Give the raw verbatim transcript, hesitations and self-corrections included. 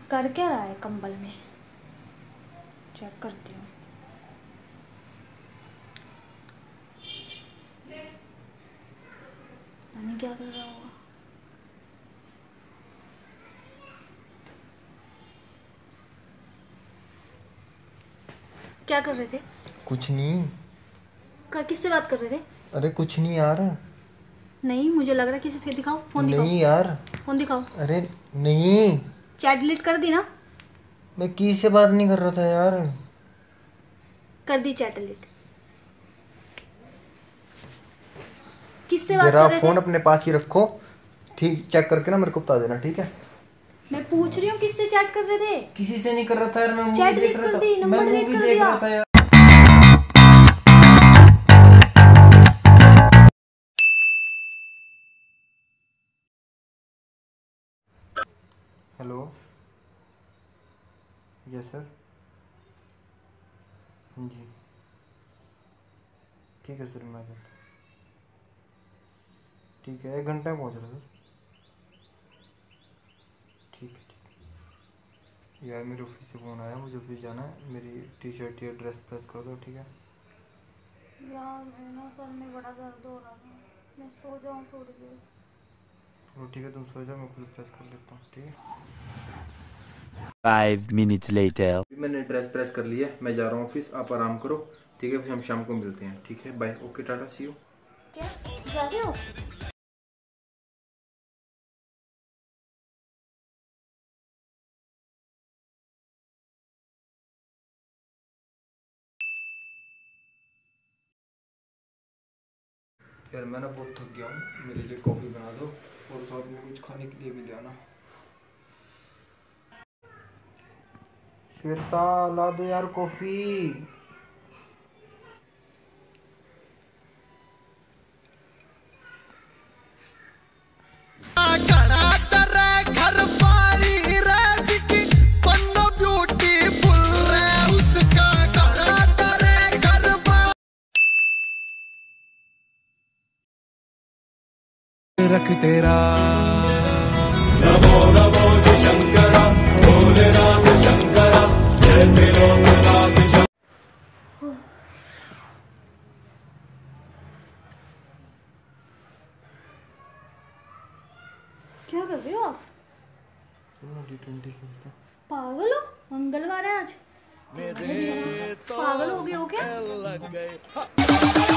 कर क्या रहा है कंबल में? चेक करती हूँ। नहीं क्या कर रहा होगा। क्या कर रहे थे? कुछ नहीं। कर किससे बात कर रहे थे? अरे कुछ नहीं यार। नहीं, मुझे लग रहा है किसी से। दिखाओ फोन, दिखाओ नहीं यार। फोन दिखाओ। अरे नहीं, चैट डिलीट कर दी ना? मैं किसी से बात नहीं कर रहा था यार। कर दी चैट डिलीट। किससे बात जरा कर रहे थे? फोन अपने पास ही रखो, ठीक? चेक करके ना मेरे को बता देना, ठीक है? मैं पूछ रही हूँ किससे चैट कर रहे थे? किसी से नहीं कर रहा था यार, मैं मूवी चैट देख डिलीट रहा कर था। दी, मैं नंबर डिलीट मूवी कर देख दिया। रहा था यार। Hello, yes sir. हाँ जी, ठीक है सर, मैं आ जाता। ठीक है, एक घंटे में पहुँच रहा सर। ठीक है ठीक है यार, मेरे ऑफिस से फ़ोन आया, मुझे ऑफिस जाना है। मेरी टी शर्ट या ड्रेस प्रेस कर दो, ठीक है? यार मेरे ना सर में बड़ा दर्द हो रहा है, मैं सो जाऊँ थोड़ी देर। चलो ठीक है, तुम सो जाओ, मैं खुद प्रेस कर लेता हूँ, ठीक है? Five minutes later. मैंने ड्रेस प्रेस कर लिया, मैं जा रहा हूँ ऑफिस। आप आराम करो, ठीक है? फिर हम शाम को मिलते हैं, ठीक है? Bye, okay, tata, see you. क्या जा रहे हो? यार मैं ना बहुत थक गया हूँ, मेरे लिए कॉफ़ी बना दो और साथ में कुछ खाने के लिए भी ले आना। श्वेता, ला दो यार कॉफ़ी। रख तेरा नमो नमो शंकरा, भोलेनाथ शंकरा, जय त्रिलोकनाथ शंकरा। क्या कर रहे हो आप? टी ट्वेंटी खेलते हैं। पागल हो? मंगलवार है आज। मेरे तो पागल हो गए हो क्या? लग गए।